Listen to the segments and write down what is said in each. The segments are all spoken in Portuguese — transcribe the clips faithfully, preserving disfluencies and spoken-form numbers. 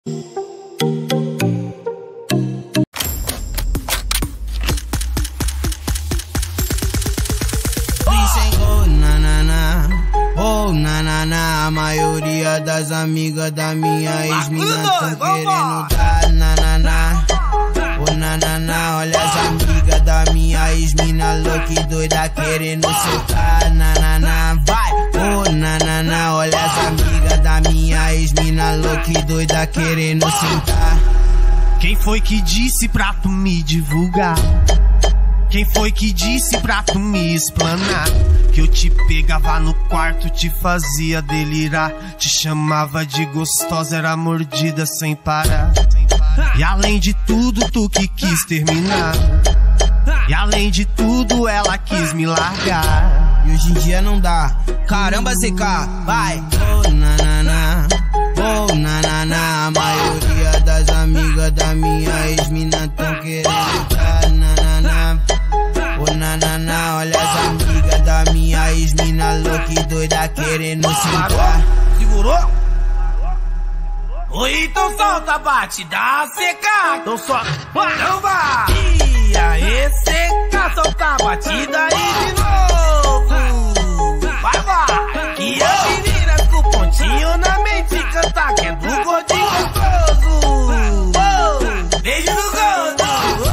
Oh, nanana, a maioria das amigas da minha ex-mina tão querendo dar nanana. Oh, nanana, olha as amigas da minha ex-mina louca e doida querendo soltar nanana. Vai! Oh, nanana, olha as amigas da minha ex-mina louca e doida querendo sentar. Quem foi que disse pra tu me divulgar? Quem foi que disse pra tu me explanar? Que eu te pegava no quarto, te fazia delirar, te chamava de gostosa, era mordida sem parar. E além de tudo, tu que quis terminar. E além de tudo, ela quis me largar. E hoje em dia não dá. Caramba, C K, vai! Oh, nanana, oh, nanana, a maioria das amigas da minha ex-mina tão querendo dar nanana. Oh, nanana, olha as amigas da minha ex-mina louca e doida querendo sentar. Segurou? Oi, então solta a batida, C K. Então só, não vai. E aí, C K, solta a batida aí de novo. Vai, vai. Que as meninas com pontinho na mente canta que é do gordinho gostoso. Oh, beijo do gordo.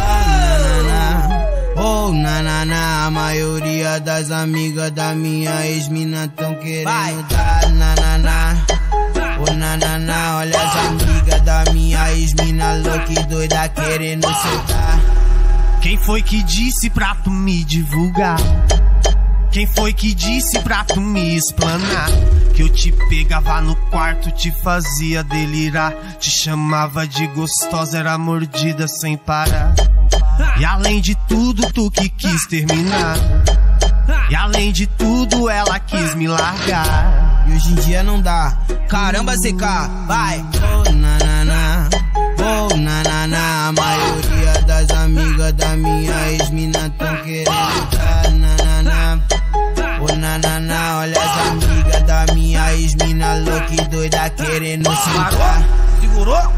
Oh, nanana, a maioria das amigas da minha ex-mina tão querendo dar nanana. Oh, nanana, olha as amigas da minha ex-mina louca e doida querendo soltar. Quem foi que disse pra tu me divulgar? Quem foi que disse pra tu me explanar? Que eu te pegava no quarto, te fazia delirar, te chamava de gostosa, era mordida sem parar. E além de tudo, tu que quis terminar. E além de tudo, ela quis me largar. E hoje em dia não dá. Caramba, C K, vai! Oh, nanana, oh, nanana, a maioria das amigas da minha ex-mina tão querendo dar nanana. Oh, nanana, olha as amigas da minha ex-mina louca e doida querendo sentar. Segurou?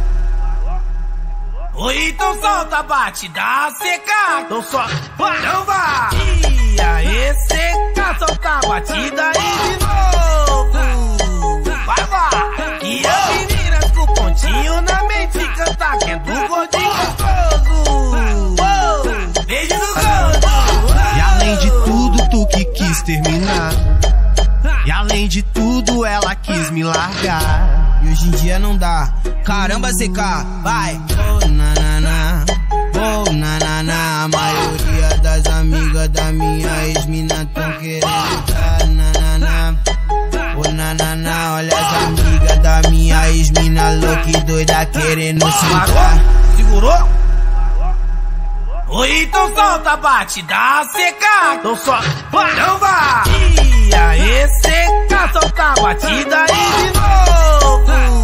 Oi, então solta a batida, C K. Então só, não vai. E aí, C K, solta a batida aí de novo. Vai, vai. Que as meninas com pontinho na mente canta que é do gordinho gostoso. Oh, beijo do gordo. E além de tudo, tu que quis terminar. E além de tudo, ela quis me largar. E hoje em dia não dá. Caramba, C K, vai! Oh, nanana, oh, nanana, a maioria das amigas da minha ex-mina tão querendo dar nanana. Oh, nanana, olha as amigas da minha ex-mina louca e doida querendo sentar. Segurou? Oi, então solta a batida, C K. Então só, não vai. E aí, C K, solta a batida aí de novo.